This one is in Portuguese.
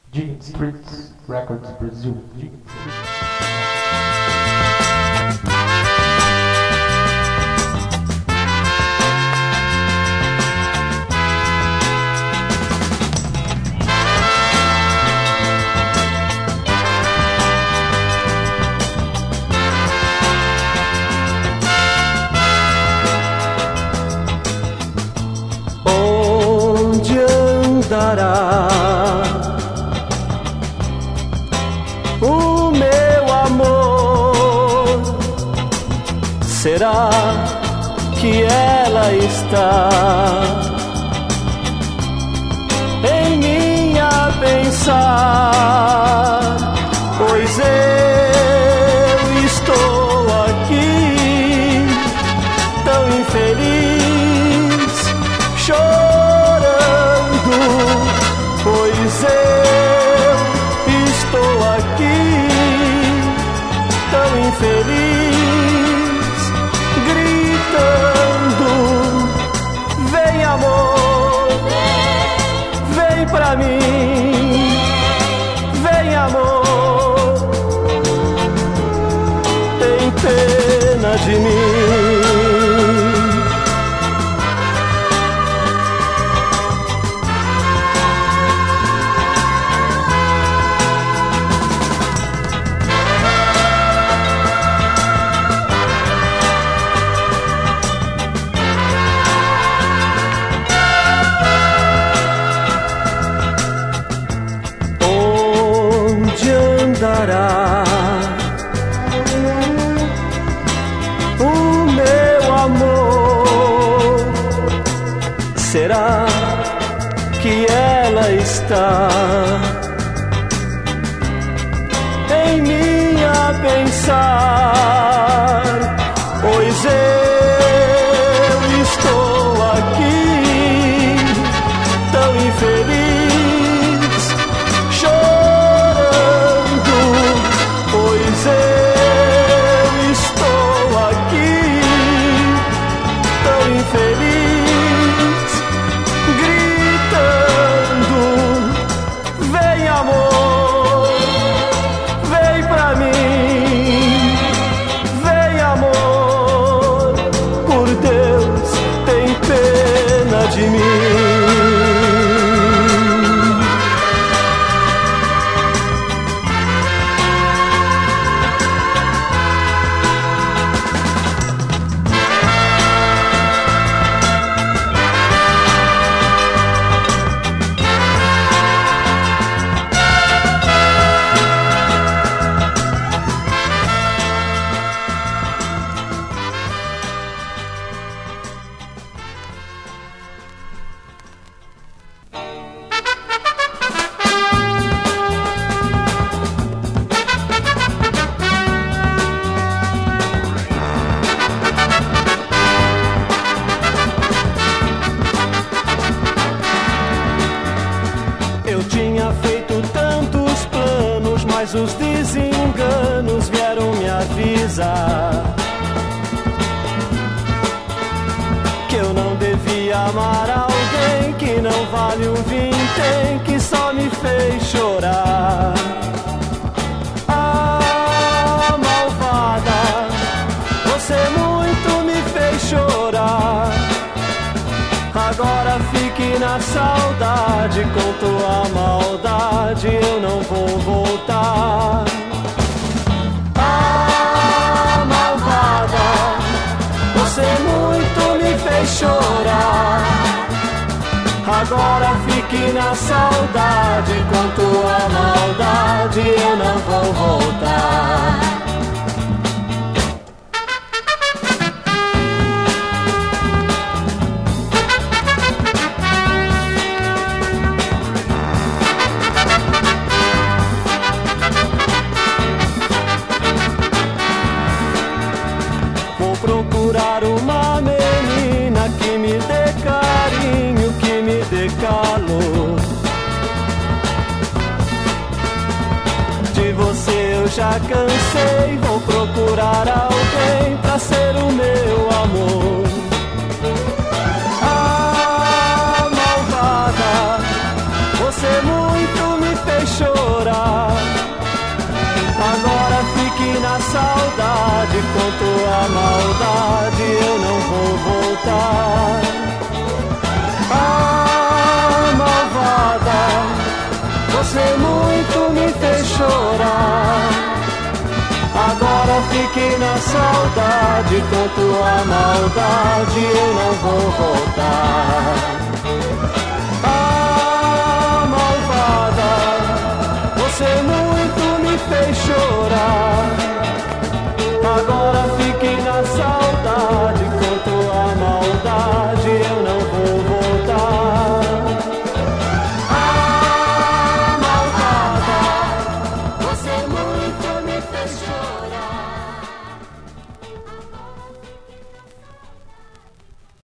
G Street Records Brasil. G Onde andará o meu amor? Será que ela está em mim a pensar? Pois eu estou aqui tão infeliz, chorando, pois eu estou aqui tão infeliz, gritando: vem amor, vem pra mim, vem amor, tem pena de mim. O meu amor, será que ela está em mim a pensar? Pois eu estou aqui tão infeliz, chorando, pois eu estou aqui tão infeliz, gritando: vem amor, vem pra mim, vem amor, por Deus, tem pena de mim. Eu tinha feito tantos planos, mas os desenganos vieram me avisar que eu não devia amar alguém que não vale um vintém, que só me fez chorar. Ah, malvada, você muito me fez chorar. Agora fique na saudade, com tua maldade eu não vou voltar. Ah, malvada, você muito me fez chorar. Agora fique na saudade, com tua maldade eu não vou voltar. Procurar uma menina que me dê carinho, que me dê calor. De você eu já cansei, vou procurar alguém pra ser o meu amor. Ah, malvada, você muito me fez chorar. a maldade, eu não vou voltar. Ah, malvada, você muito me fez chorar. Agora fiquei na saudade, tanto a maldade, eu não vou voltar.